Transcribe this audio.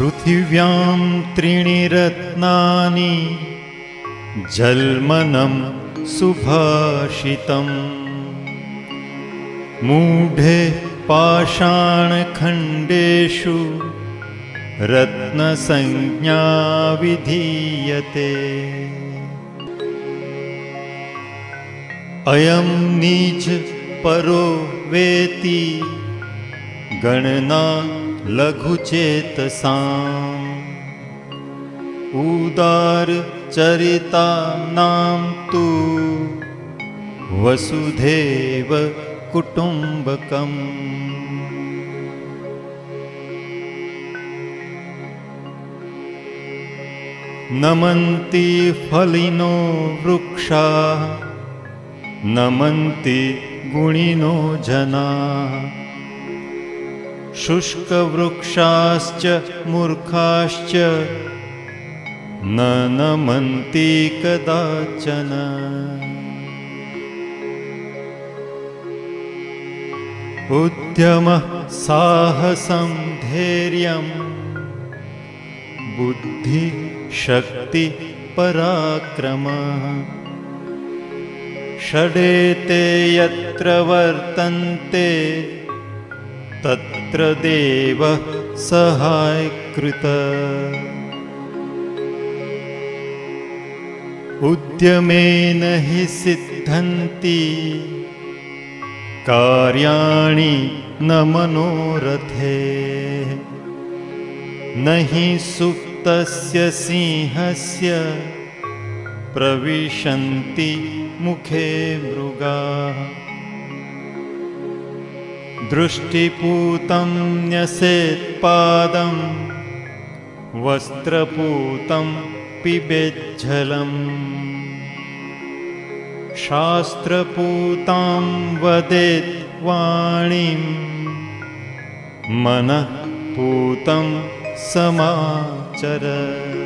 पृथिव्यां त्रीणि रत्नानि जल्मनं सुभाषितम् मूढे पाषाणखण्डेषु रत्नसंज्ञा विधीयते। अयं निज परो वेति गणना लघुचेतसाम् उदार चरितानां तु वसुधैव कुटुम्बकम्। नमन्ति फलिनो वृक्षाः नमन्ति गुणिनो जनाः शुष्कवृक्षाश्च मूर्खाश्च न नमन्ति कदाचन। उद्यमः साहसं धैर्यं बुद्धि शक्ति पराक्रमः षडेते यत्र वर्तन्ते तत्र देवः सहायकृतः। उद्यमेन हि सिद्धन्ति कार्याणि न मनोरथे न हि सुप्तस्य सिंहस्य प्रविशन्ति मुखे मृगाः। दृष्टिपूतं न्यसेत् पादं वस्त्रपूतं पिबेज्जलम् शास्त्रपूतां वदेत् वाणीं मनःपूतं समाचर।